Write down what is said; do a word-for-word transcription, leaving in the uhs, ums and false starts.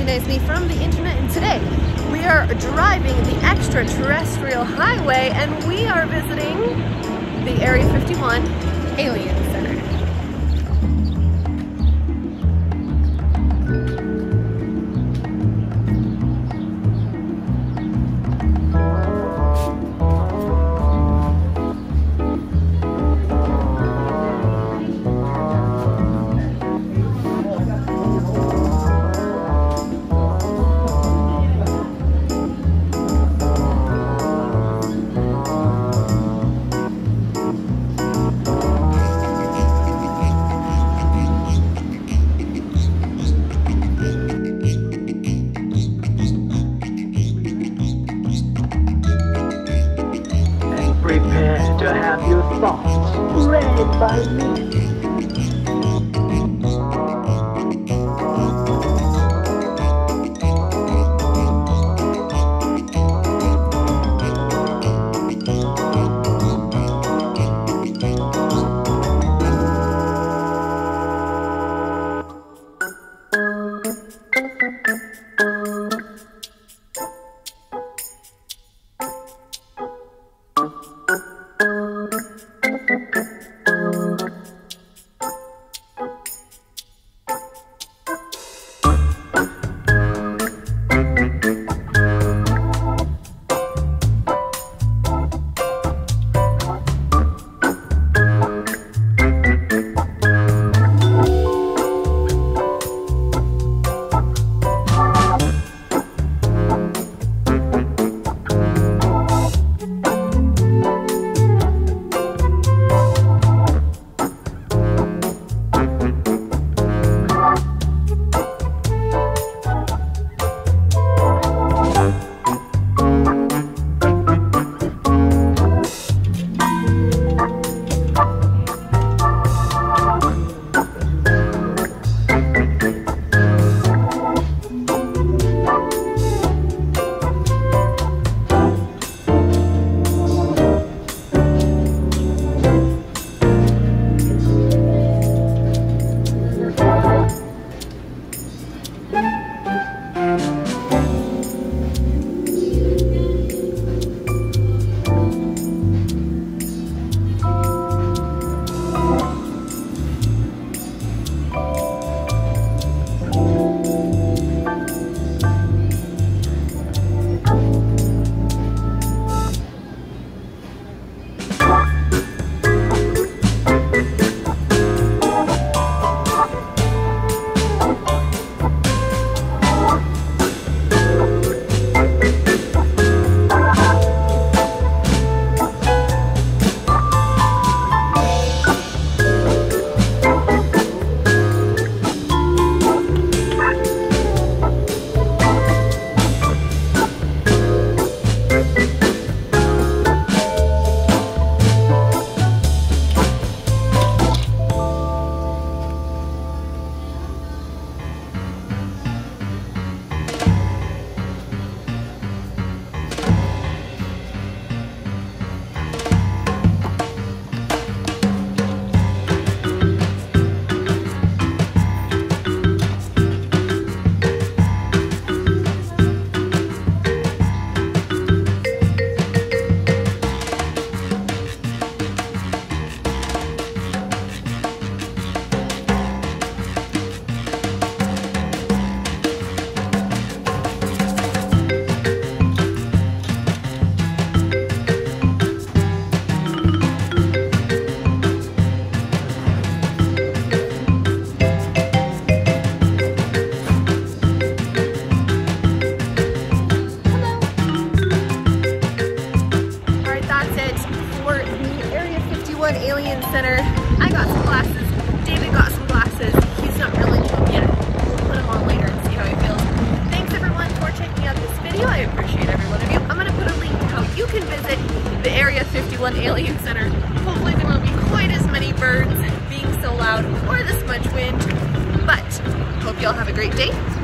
recognize me from the internet, and today we are driving the extraterrestrial highway and we are visiting the Area fifty-one Alien Center. Prepare to have your thoughts read by me. Alien Center. I got some glasses. David got some glasses. He's not really home yet. We'll put him on later and see how he feels. Thanks everyone for checking out this video. I appreciate every one of you. I'm going to put a link to how you can visit the Area fifty-one Alien Center. Hopefully there won't be quite as many birds being so loud or this much wind. But hope you all have a great day.